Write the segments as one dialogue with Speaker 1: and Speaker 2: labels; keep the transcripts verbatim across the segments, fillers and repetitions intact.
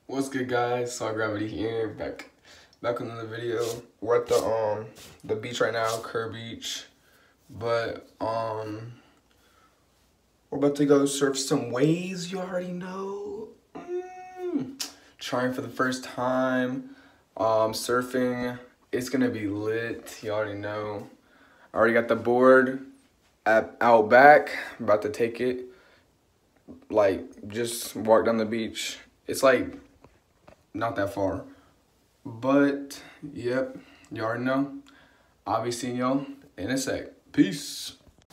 Speaker 1: What's good, guys? Saw Gravity here, back back on another video. We're at the um the beach right now, Kerr Beach, but um we're about to go surf some waves. You already know. Mm. Trying for the first time, um surfing. It's gonna be lit. You already know. I already got the board at out back. I'm about to take it. Like just walk down the beach. It's like not that far, but yep, you already know. I'll be seeing y'all in a sec. Peace.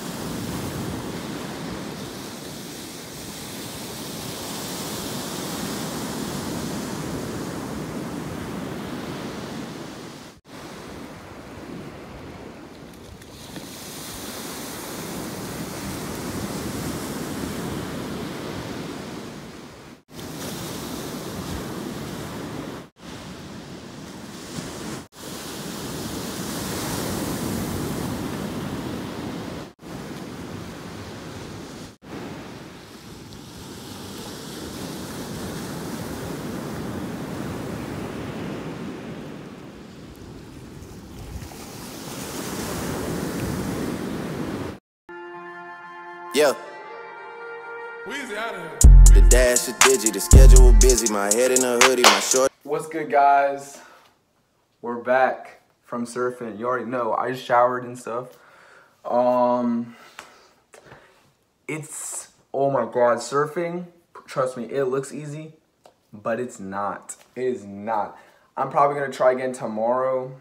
Speaker 2: Yeah.
Speaker 3: Weezy out of here.
Speaker 2: The dash is digi, the schedule busy, my head in a hoodie, my short.
Speaker 1: What's good, guys? We're back from surfing. You already know. I just showered and stuff. Um, it's, oh my God, surfing, trust me, it looks easy, but it's not. It is not. I'm probably gonna try again tomorrow,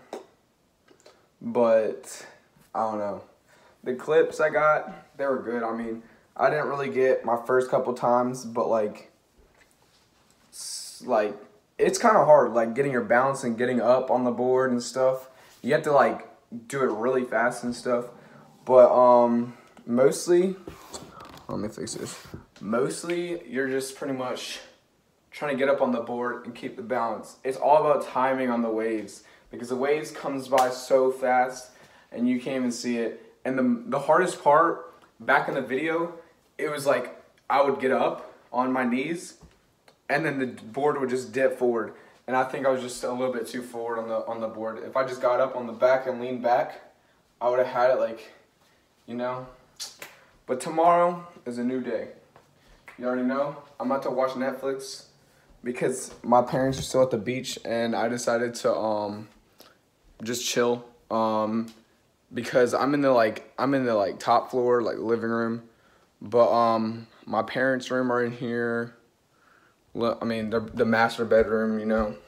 Speaker 1: but I don't know. The clips I got, they were good. I mean, I didn't really get my first couple times, but like, like it's kind of hard, like getting your balance and getting up on the board and stuff. You have to like do it really fast and stuff. But um, mostly, let me fix this. Mostly, you're just pretty much trying to get up on the board and keep the balance. It's all about timing on the waves because the waves comes by so fast and you can't even see it. And the, the hardest part, back in the video, it was like I would get up on my knees and then the board would just dip forward. And I think I was just a little bit too forward on the on the board. If I just got up on the back and leaned back, I would have had it like, you know. But tomorrow is a new day. You already know. I'm about to watch Netflix because my parents are still at the beach and I decided to um just chill. Um because I'm in the like I'm in the like top floor, like living room, but um my parents' room are in here. I mean the the master bedroom, you know.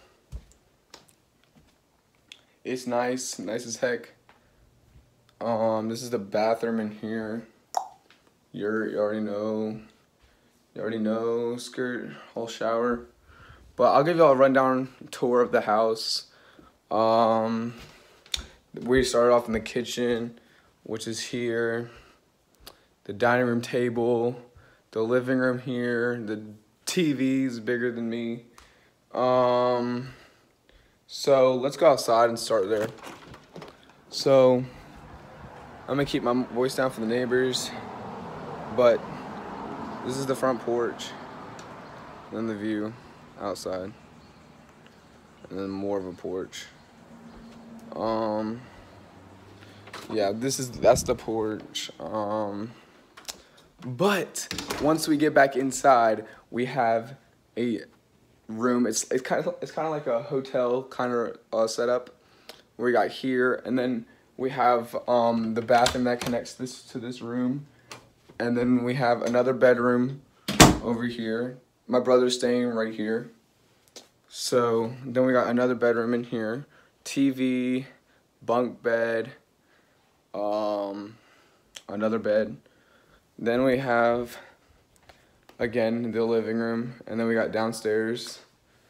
Speaker 1: It's nice, nice as heck. Um this is the bathroom in here. You're you already know. You already know, skirt, whole shower. But I'll give y'all a rundown tour of the house. Um We started off in the kitchen, which is here, the dining room table, the living room here, the T V's bigger than me. Um, so let's go outside and start there. So I'm gonna keep my voice down for the neighbors, but this is the front porch, then the view outside, and then more of a porch. Um, yeah, this is, that's the porch. Um, but once we get back inside, we have a room. It's, it's kind of, it's kind of like a hotel kind of uh, setup. We got here, and then we have, um, the bathroom that connects this to this room. And then we have another bedroom over here. My brother's staying right here. So then we got another bedroom in here. T V, bunk bed, um, another bed. Then we have, again, the living room, and then we got downstairs.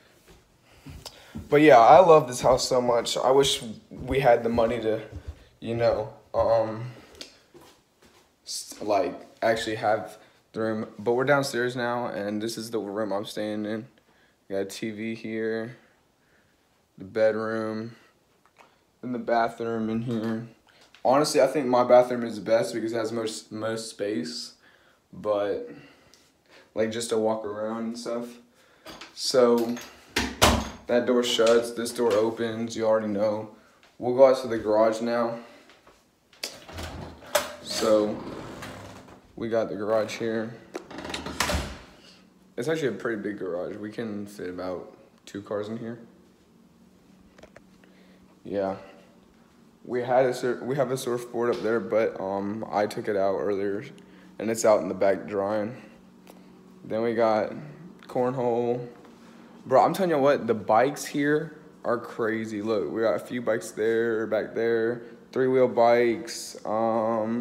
Speaker 1: But yeah, I love this house so much. I wish we had the money to, you know, um, like actually have the room. But we're downstairs now, and this is the room I'm staying in. We got a T V here, the bedroom, and the bathroom in here. Honestly, I think my bathroom is the best because it has most most space, but like just to walk around and stuff. So That door shuts, this door opens, you already know. We'll go out to the garage now. So, we got the garage here. It's actually a pretty big garage. We can fit about two cars in here. Yeah. We had a sur we have a surfboard up there, but um I took it out earlier and it's out in the back drying. Then we got cornhole. Bro, I'm telling you what, the bikes here are crazy. Look, we got a few bikes there, back there, three-wheel bikes, um,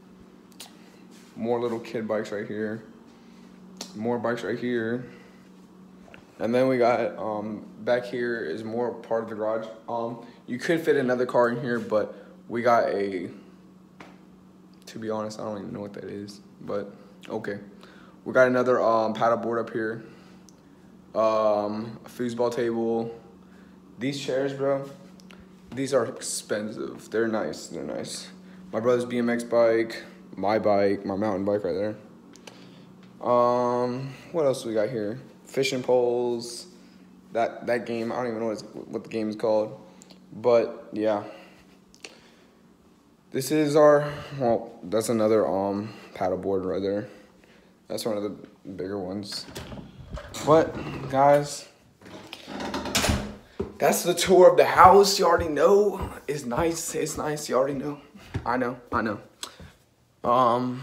Speaker 1: more little kid bikes right here, more bikes right here. And then we got, um, back here is more part of the garage. Um, you could fit another car in here, but we got a, to be honest, I don't even know what that is, but okay. We got another um, paddle board up here. Um, a foosball table. These chairs, bro, these are expensive. They're nice, they're nice. My brother's B M X bike, my bike, my mountain bike right there. Um, what else we got here? Fishing poles. That that game, I don't even know what, it's, what the game is called. But yeah. This is our, well, that's another um paddle board right there. That's one of the bigger ones. But, guys, that's the tour of the house. You already know. It's nice. It's nice. You already know. I know. I know. Um,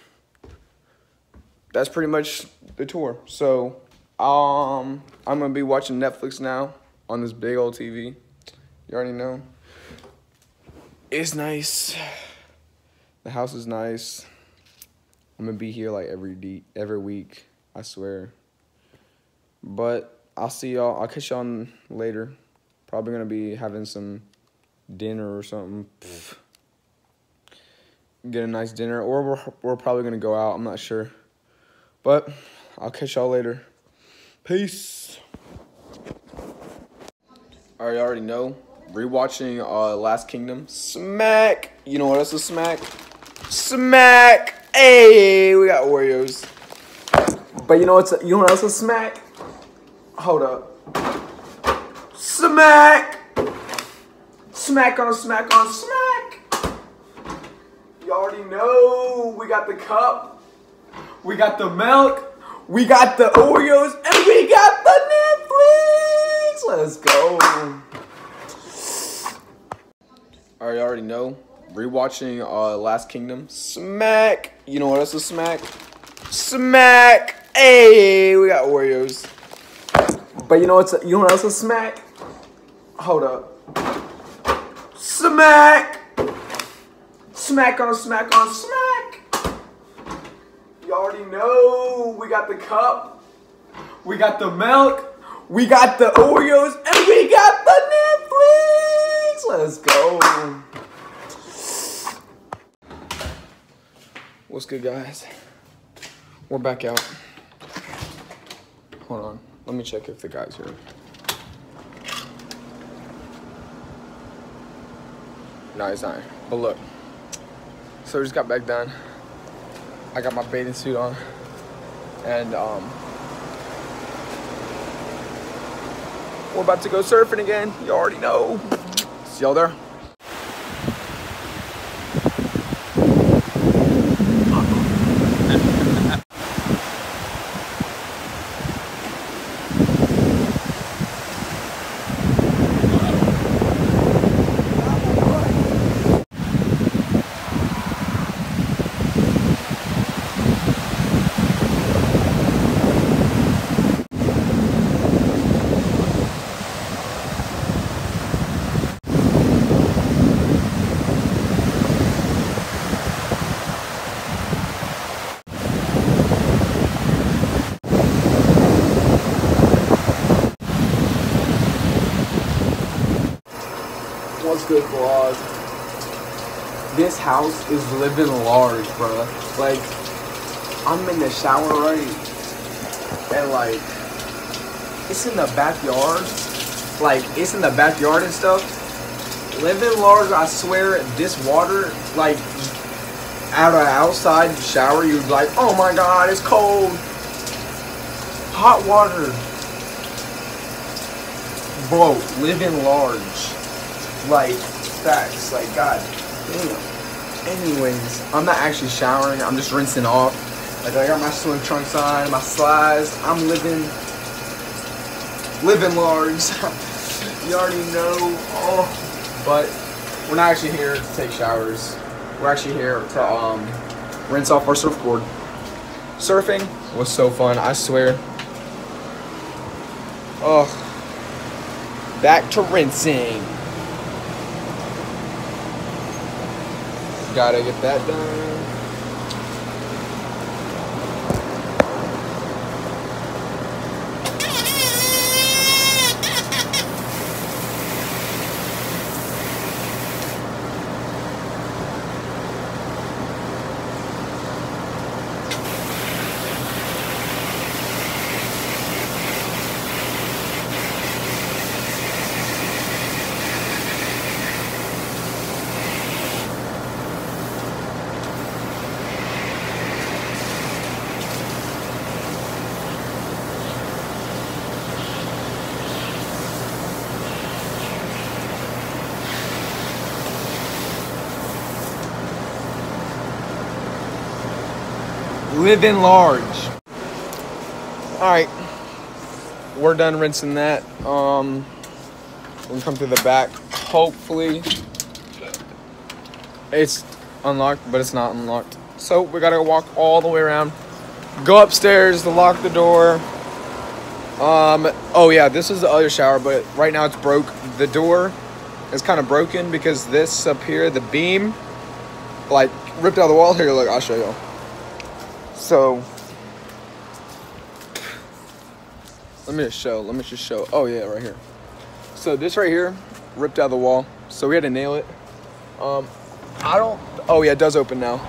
Speaker 1: that's pretty much the tour. So, um, I'm going to be watching Netflix now on this big old T V. You already know. It's nice. The house is nice. I'm going to be here like every de every week. I swear. But I'll see y'all. I'll catch y'all later. Probably gonna be having some dinner or something. Pfft. Get a nice dinner, or we're we're probably gonna go out. I'm not sure, but I'll catch y'all later. Peace. All right, you already know. Rewatching uh, Last Kingdom. Smack. You know what else is smack? Smack. Hey, we got Oreos. But you know what's you know what else is smack? Hold up. Smack! Smack on smack on smack! You already know we got the cup, we got the milk, we got the Oreos, and we got the Netflix! Let's go. Alright, you already know. Rewatching uh, Last Kingdom. Smack! You know what else is smack? Smack! Hey, we got Oreos. But you know what's you know what else is smack? Hold up. Smack! Smack on smack on smack! You already know we got the cup, we got the milk, we got the Oreos, and we got the Netflix! Let's go. What's good, guys? We're back out. Hold on. Let me check if the guy's here. No, he's not. But look. So we just got back done. I got my bathing suit on. And um we're about to go surfing again. You already know. See y'all there. What's good, vlog? This house is living large, bro. Like, I'm in the shower, right? And like, it's in the backyard. Like, it's in the backyard and stuff. Living large, I swear, this water, like, out of outside shower, you'd be like, oh my god, it's cold. Hot water. Bro, living large. Like, facts. Like, God damn. Anyways, I'm not actually showering. I'm just rinsing off. Like, I got my swim trunks on, my slides. I'm living, living large. You already know. Oh, but we're not actually here to take showers. We're actually here to um, rinse off our surfboard. Surfing was so fun, I swear. Oh, back to rinsing. Gotta get that done. Living large. Alright. We're done rinsing that. Um we'll come through the back. Hopefully it's unlocked, but it's not unlocked. So we gotta walk all the way around. Go upstairs to lock the door. Um oh yeah, this is the other shower, but right now it's broke. The door is kind of broken because this up here, the beam, like ripped out of the wall. Here, look, I'll show you. So, let me just show, let me just show, oh yeah, right here. So this right here, ripped out of the wall, so we had to nail it. Um, I don't, oh yeah, it does open now.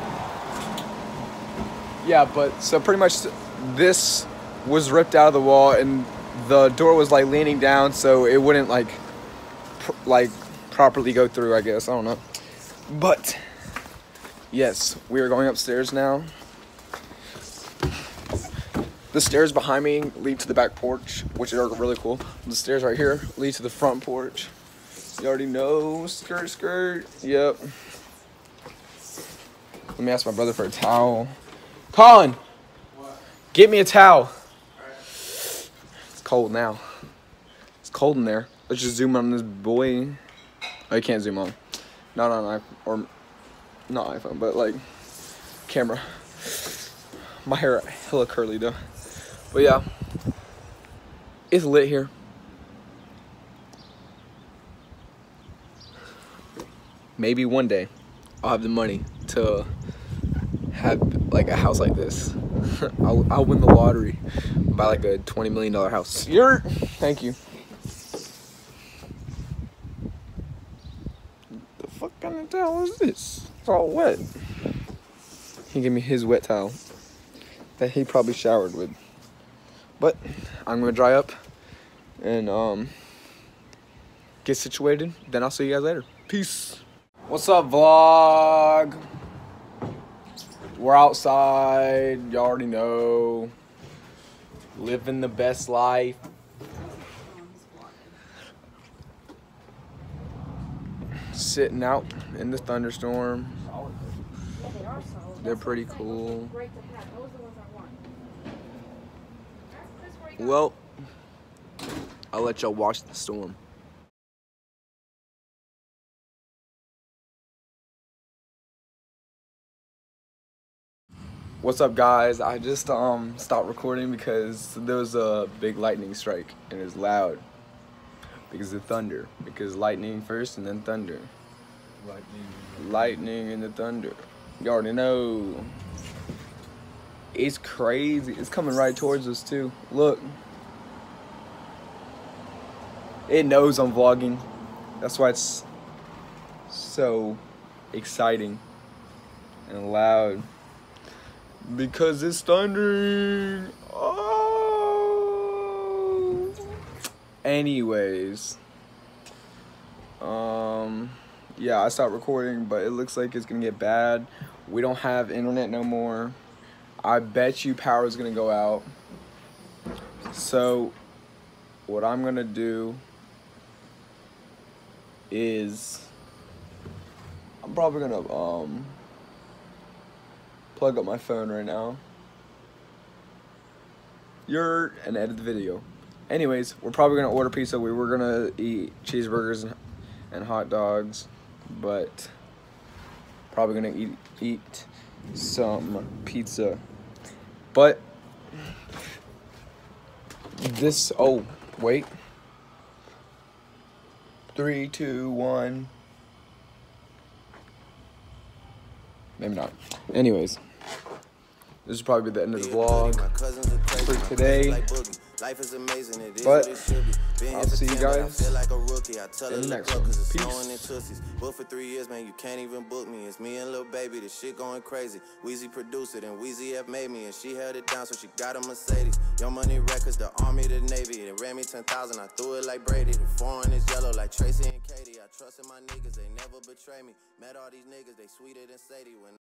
Speaker 1: Yeah, but, so pretty much this was ripped out of the wall and the door was like leaning down so it wouldn't like, pr like properly go through, I guess, I don't know. But, yes, we are going upstairs now. The stairs behind me lead to the back porch, which are really cool. The stairs right here lead to the front porch. You already know, skirt, skirt, yep. Let me ask my brother for a towel. Colin, what? Get me a towel. Right. It's cold now. It's cold in there. Let's just zoom on this boy. Oh, you can't zoom on. Not on iPhone, or not iPhone, but like camera. My hair hella curly though. But yeah, it's lit here. Maybe one day I'll have the money to have like a house like this. I'll, I'll win the lottery, buy like a twenty million dollar house. You're, thank you. The fuck kind of towel is this? It's all wet. He gave me his wet towel that he probably showered with. But I'm gonna dry up and um, get situated. Then I'll see you guys later. Peace. What's up, vlog? We're outside. You already know. Living the best life. Sitting out in the thunderstorm. They're pretty cool. Well, I'll let y'all watch the storm. What's up, guys? I just um stopped recording because there was a big lightning strike and it's loud because of thunder. Because lightning first and then thunder. Lightning. Lightning and the thunder. You already know. It's crazy. It's coming right towards us too. Look. It knows I'm vlogging. That's why it's so exciting and loud. Because it's thundering. Oh. Anyways. Um yeah, I stopped recording, but it looks like it's gonna get bad. We don't have internet no more. I bet you power is gonna go out. So what I'm gonna do is I'm probably gonna um plug up my phone right now. You're and edit the video. Anyways, we're probably gonna order pizza. We were gonna eat cheeseburgers and, and hot dogs, but probably gonna eat eat some pizza. But this oh wait. Three, two, one. Maybe not. Anyways, this is probably the end of the vlog for today. But I'll see you guys in the next one. Peace.
Speaker 2: But for three years, man, you can't even book me. It's me and Lil Baby, this shit going crazy. Weezy produced it and Weezy F made me, and she held it down, so she got a Mercedes. Young Money Records, the Army, the Navy. They ran me ten thousand, I threw it like Brady. The foreign is yellow like Tracy and Katie. I trusted my niggas, they never betray me. Met all these niggas, they sweeter than Sadie. When